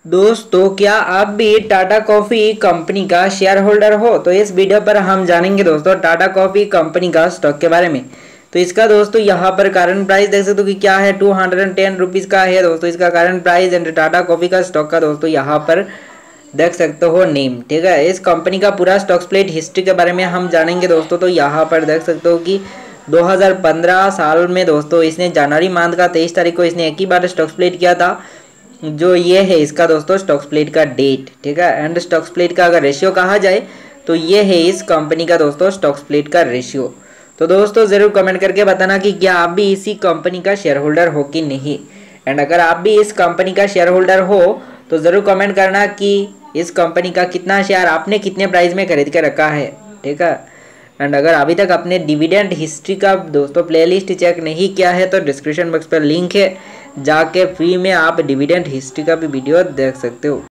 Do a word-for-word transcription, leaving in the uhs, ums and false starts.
दोस्तों, क्या आप भी टाटा कॉफी कंपनी का शेयर होल्डर हो? तो इस वीडियो पर हम जानेंगे दोस्तों टाटा कॉफी कंपनी का स्टॉक के बारे में। तो इसका दोस्तों यहाँ पर करंट प्राइस देख सकते हो कि क्या है, टू हंड्रेड टेन रुपीज़ का है दोस्तों इसका current price. And Tata coffee का स्टॉक का दोस्तों यहाँ पर देख सकते हो नेम। ठीक है, इस कंपनी का पूरा स्टॉक स्प्लिट हिस्ट्री के बारे में हम जानेंगे दोस्तों। तो यहाँ पर देख सकते हो कि दो हज़ार पंद्रह साल में दोस्तों इसने जनवरी मंथ का तेईस तारीख को इसने एक ही बार स्टॉक स्प्लिट किया था, जो ये है इसका दोस्तों स्टॉक स्प्लिट का डेट। ठीक है, एंड स्टॉक स्प्लिट का अगर रेशियो कहा जाए तो ये है इस कंपनी का दोस्तों स्टॉक स्प्लिट का रेशियो। तो दोस्तों ज़रूर कमेंट करके बताना कि क्या आप भी इसी कंपनी का शेयर होल्डर हो कि नहीं। एंड अगर आप भी इस कंपनी का शेयर होल्डर हो तो ज़रूर कमेंट करना कि इस कंपनी का कितना शेयर आपने कितने प्राइस में खरीद के रखा है। ठीक है, एंड अगर अभी तक आपने डिविडेंड हिस्ट्री का दोस्तों प्लेलिस्ट चेक नहीं किया है तो डिस्क्रिप्शन बॉक्स पर लिंक है, जाके फ्री में आप डिविडेंड हिस्ट्री का भी वीडियो देख सकते हो।